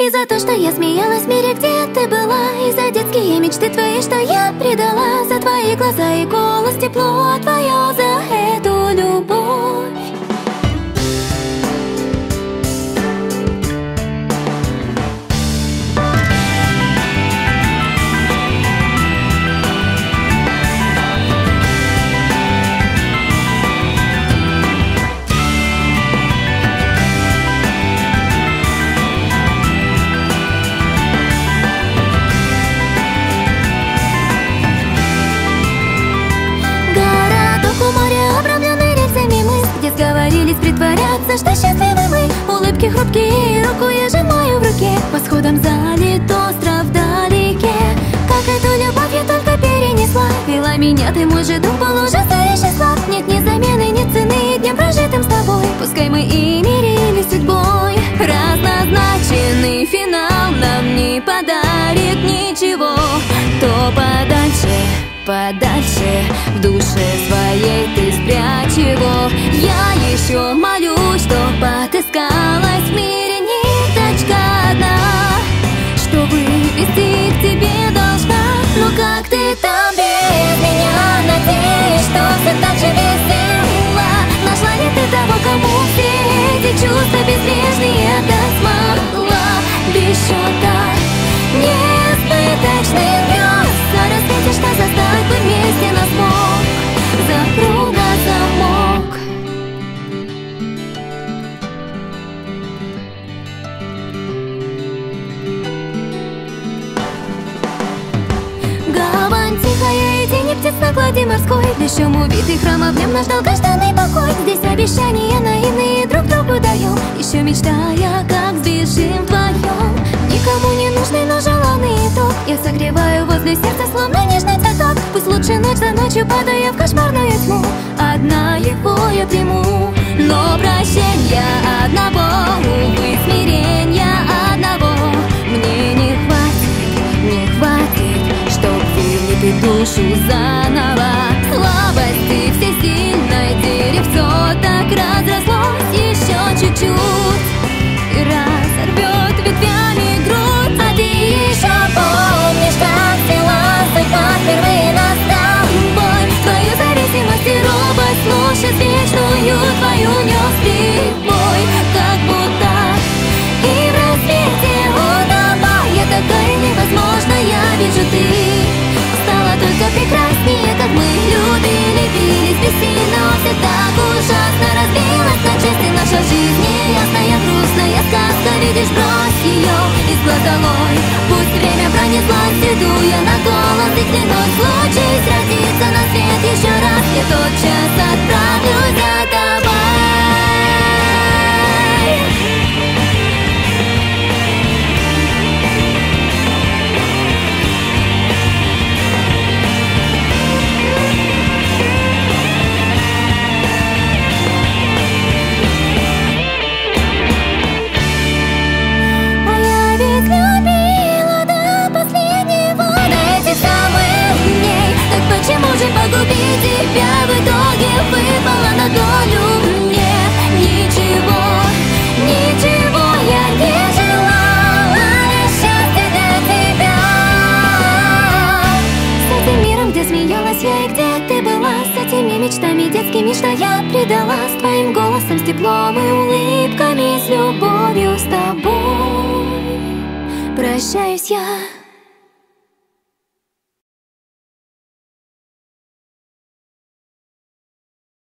И за то, что я смеялась в мире, где ты была, и за детские мечты твои, что я предала, за твои глаза и голос, тепло твое, за эту любовь. Притворяться, что счастливы мы. Улыбки хрупкие, руку я сжимаю в руке. Восходом залит остров вдалеке. Как эту любовь я только перенесла. Вела меня ты, мой же дух, был ужасающий слаб. Нет ни замены, ни цены днем прожитым с тобой. Пускай мы и мирились судьбой. Разнозначенный финал нам не подарит ничего. То подальше, подальше, в душе своей ты спрячь его. Я еще молюсь, чтоб отыскалась в мире ниточка одна, что вывести к тебе должна. Но как ты там без меня? Надеюсь, что все так же весело. Нашла ли ты того, кому все эти чувства безбрежные отдать смогла? Без счета несбыточных грез, на рассвете, что заставить бы вместе нас мог. Запру на замок. Гавань тихая, и тени птиц на глади морской. Плещем убитый храм, а в нем наш долгожданный покой. Здесь обещания наивные друг другу даем, еще мечтая, как сбежим вдвоем. Никому не нужный, но желанный итог. Я согреваю возле сердца, словно нежный цветок. Пусть лучше ночь за ночью, падая в кошмарную тьму, одна его я приму. Но прощения одного, увы, смирения одного мне не хватит, чтоб вылепить душу заново. Слабости всесильной деревцо так разрослось еще чуть-чуть и разорвет ветвями грудь. А ты еще помнишь, как взяла судьба впервые нас с тобой. Твою зависимость и робость, слушать вечную твою нес прибой. Как будто и в рассвете утопая, такая невозможная, вижу ты стала только прекраснее, как мы любили, бились бессильно. Все так ужасно разбилась на части наша жизнь неясная, грустная сказка. Видишь, брось ее из глаз долой. Пусть время пронеслось, иду я на голос и клянусь, случись родиться на свет еще раз, я тотчас отправлюсь за тобой. Почему же погубить тебя в итоге выпало на долю мне? Ничего, ничего я не желала, лишь счастье для тебя. С этим миром, где смеялась я и где ты была, с этими мечтами детскими, что я предала, с твоим голосом, с теплом и улыбками, с любовью с тобой прощаюсь я.